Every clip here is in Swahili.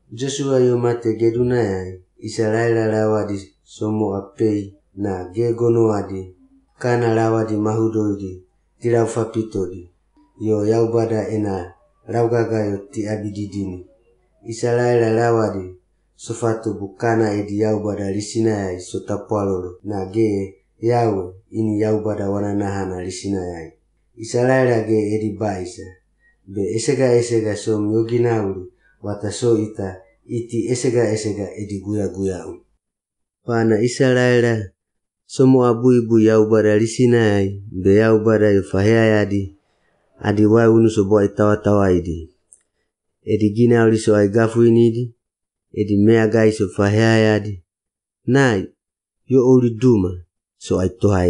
Joshua yo mate geduna ya Israela lawadi somo apei na gegono adi kana lawadi mahudodi tila ufapitodi yo yaubada ena laugaga yo ti abididini Israela lawadi sofatu bukana edi yaubada lisina ya sotapwalolo na ge yawe ini yaubada wananahana lisina ya Israela ge edi baisa be esega som yoginauli wataso ita iti esega edi guya pana Israela somo abu yaubada lisina ya be yaubada yufahea yadi adi wai unu sobo itawa idi edi ginauli so ai gafu inidi edi mea gai so fahea yadi nai yo uli duma so ai toha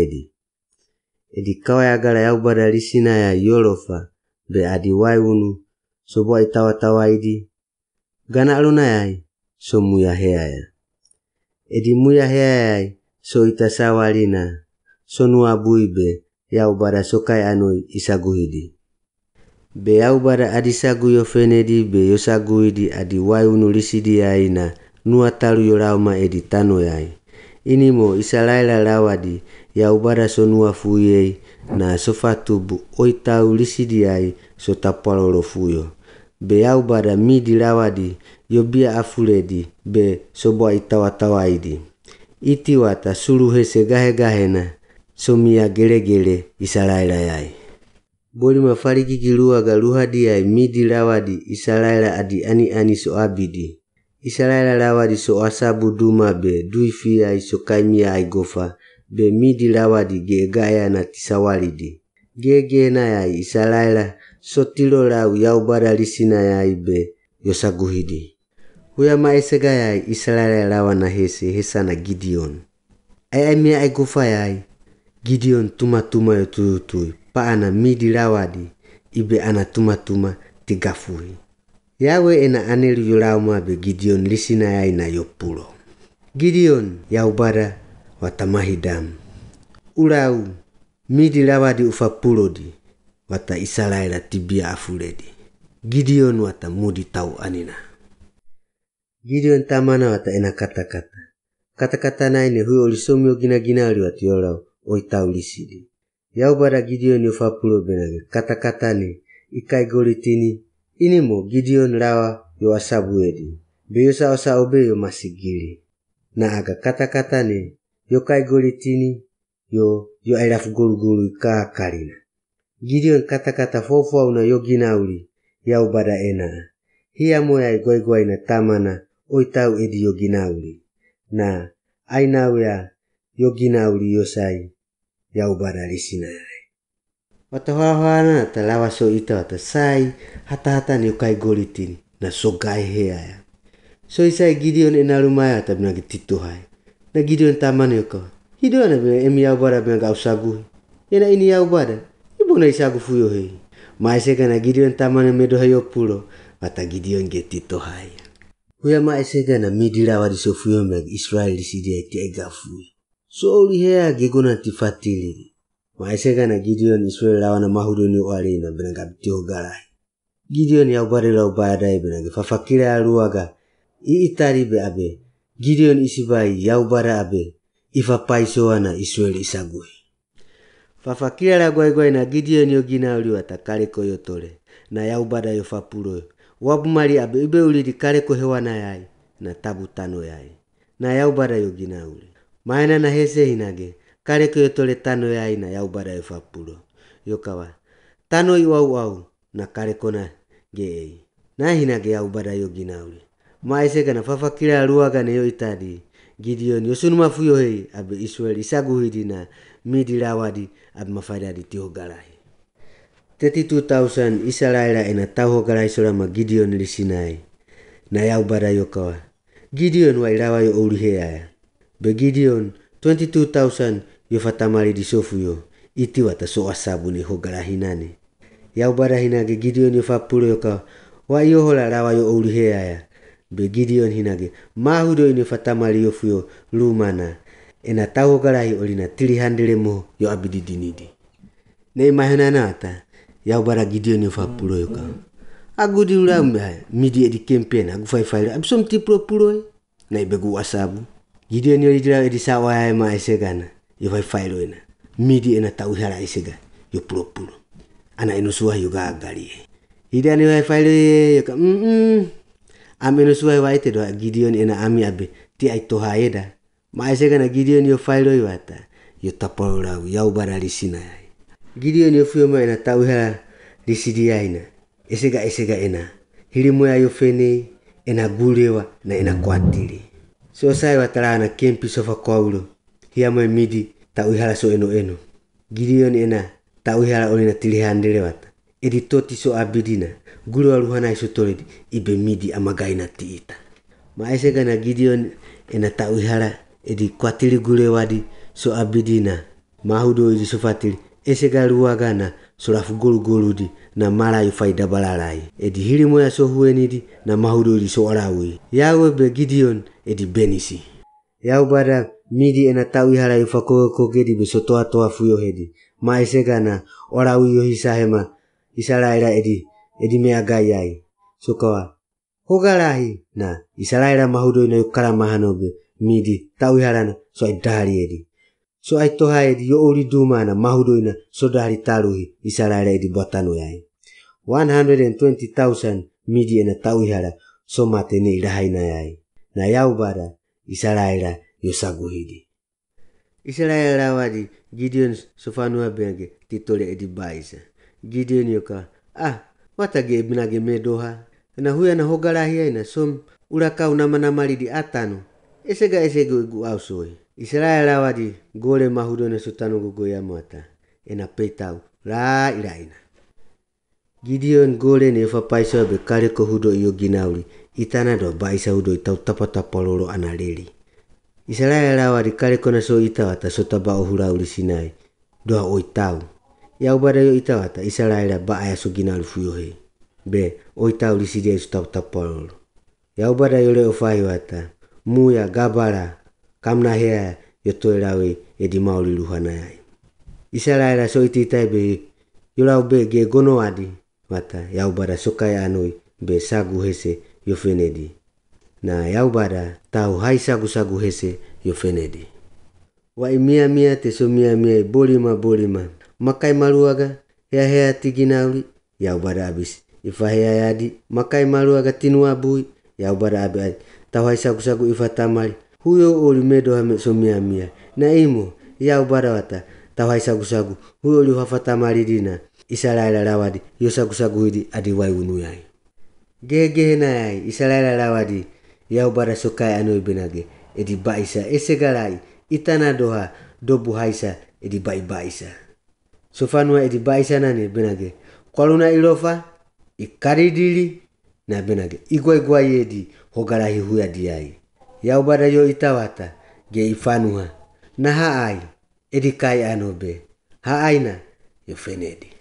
edi kawai agala yaubada lisina ya yolofa be adi wai unu sobo itawa idi gana aluna yai so muya hea ya edi muya hea ya so itasawalina so nuabui be yaubada sokai anoi isaguhidi be yaubada adisagu yo fenedi be yosaguhidi adi wai unu lisidi yai na nuatalu yolauma edi tano yai inimo Israela lawadi yaubada so nuafuyei na sofatubu oitau lisidi yai so tapwalolo fuyo be yaubada midi lawadi yobia afuledi be sobo itawa idi iti wata suluhe segahena so mia gele Israela yai boli mafariki kilua galuhadi yai midi lawadi Israela adi ani so abidi Israela lawadi so asabu duma be duifi yai so kaimia aigofa be midi lawadi gegaya na tisawalidi gege na yai Israela so tilo lau yaubada lisina yai be yosaguhidi huya maesega yai Israela lawana hesa na Gideon ai mia aigofa yai Gideon tuma yo tuyutui paana midi lawadi ibe ana tuma tigafuhi yawe ena anelu yolauma be Gideon lisina yai na yopulo Gideon yaubada watamahidam ulau midi lawadi ufapulodi wata Israela tibia afuledi Gideon wata mudi tau anina Gideon tamana wata ena kata naine huyo ulisomyo gina wati yolau oitau lisidi yaubada Gideon yofapulo benage kata ni ikai golitini inimo Gideon lawa yo asabu edi be yosa obe yo masigili na aga kata ni yo kai golitini yo ailafu golu kalina Gideon kata fofo una yo ginauli yaubada ena hiya moya igoi na tamana oitau edi yo ginauli na ainau ya yo ginauli yosai yaubada lisina yai watahawana talawa so ita wata sai hata ni kai golitini na sogai hea ya so isai Gideon ena lumaya tabina gitito hai na Gideon tamana yoko hidona be emi yaubada be ga usagu ena ini yaubada ibuna isagu fuyo hei maesega na Gideon tamana medo hayo pulo wata Gideon getito hai huya maesega na midi lawadi so fuyo meg Israel lisidi eti egafu so uli hea gegona tifatili maesega na Gideon Israel lawana mahudoni walina benanga bitio galai Gideon yaubada laubada benanga fafakira aluaga iitari be abe Gideon isibai yaubada abe ifapai soana Israel isagui fafakira la goi na Gideon yogina uli wata kaleko yotole na yaubada yofapulo wabumali abe ibe uli di kaleko hewana yai na tabu tano yai na yaubada yogina uli maena na hese hinage kaleko yotole tano yai na yaubada yofapulo yokawa tano iwau na kaleko na gei na hinage yaubada yogina uli maesega na fafakira luaga ne yo itadi Gideon yosunu mafuyo hei abe Israel isaguhidi na midi lawadi abe mafaida di tiogalai 32,000 Israela ena tauhogalai solama Gideon lisinai na yaubada yokawa Gideon wa ilawa yo ulihea ya be Gideon 22,000 yofatamali di sofuyo iti wata so asabu ni hogala hinane yaubada hinage Gideon yofapulo yokawa wa yohola lawa yo ulihea ya be Gideon hinage mahudo ini fatamali yofuyo lumana ena tauhogalai olina 300 mo yo abididinidi nei mahana nata yaubada Gideon yofapulo yokawa Agu di ulam midi edi campaign agu fai absom ti pro na ibegu wasabu. Gideon yo idira edi sawa ma esegana. Yo fai loina. Midi ena tau hara esega yo pro. Ana eno suah yo gagali. Gideon yo fai lo yo ka am eno suah wa ite do Gideon ena ami abe ti ai to haeda. Ma esegana Gideon yo fai lo yo ata. Yo tapora yau bara lisina. Gideon yo fio ma ena tau hara lisidia ina. Esega ena. Hilimu ya yo fene ena gulewa na ena kwatiri. So sai watara na kempi sofa kwaulo. Hiya mo midi tau hara so eno. Gideon ena tau hara olina tilihandele wata. Edi toti so abidina. Gulewa luhana iso toledi ibe midi amagaina tiita. Ma esega na Gideon ena tau hara edi kwatiri gulewa di so abidina. Mahudo edi sofatili esega luagana surafu golu di na mara yu faida balarai. Edi hilimu ya so hueni di na mahudo edi so arawi. Yawe be Gideon edi benisi. Yau bada midi ena tau hara yu fakoge di be so toa fuyo hedi. Ma esega na orawi yo hisahema Israela edi meagayai. So kawa hogarahi na Israela mahudo ina yukara mahanobe midi tau hara na so idari edi. So ai toha edi yo uri dumana mahudo ina sodari taruhi Israela edi botano yai. 120,000 midi ena tau hara so matene irahaina yai. Na yau bada Israela yo saguhidi. Israela wadi Gideon sofanua benge titole edi baisa. Gideon yoka watage binage medoha. Na huya na hogarahi ina som urakau nama di atano. Esega egu ausoi. Israela wadi gole mahudo na sutano gugo ya mata. Ena petau la iraina. Gideon gole ne fapaisa be kare ko hudo iyo ginauli. Itana do baisa hudo itau tapololo analeli. Israela wadi kare ko na so itawata so taba ohurauli sinai. Doa oitau. Yau bada yo itawata Israela ba aya so ginauli fuyohe. Be oitau lisidia isu tapololo. Yau bada yo leo fahi wata. Muya gabara. Kamna hea yotoelawe edi mauli luhana yai. Israela so ititai be yolau be ge gono adi wata yau bada sokaya anoi be sagu hese yofenedi. Na yau bada tau hai sagu hese yofenedi. Wa imia te so mia bolima. Makai maluaga hea tiginauli yau bada abis. Ifa hea yadi makai maluaga tinua bui yau bada abis. Tau hai sagu ifatamali. Huyo oli medo hame so mia. Na imo yau bada wata tau hai sagu. Huyo oli hafatamali dina. Israela lawadi yo sagu hidi adi wai unu yai. Gehe na yai Israela lawadi yau bada sokai anoi benage edi baisa esegalai itana doha dobu haisa edi baisa. Sofanua edi baisa nane benage kwaluna ilofa ikaridili na benage igwa edi hogarahi huya diai. Yau bada yo itawata ge ifanuha na haai edi kai anobe haaina yo fenedi.